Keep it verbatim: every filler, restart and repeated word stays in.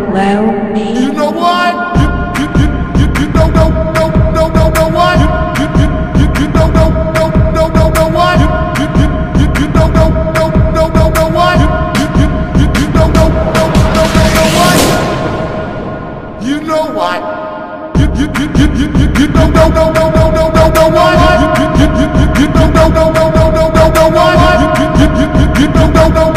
Lil Me. You know what? You, you, you, you, you know, know, know, know, know, know what? You, you, you, you, you know, know, know, know, know, know what? You, you, you, you, you know, know, know, know, know, know what? You, you, you, you, you know, know, know, know, know, know what? You know what? You, you, you, you, you, you, you know, know, know, know, know, know, know, know what? You, you, you, you, you, you know, know, know, know, know, know, know, know what? You, you, you, you, you know, know, know.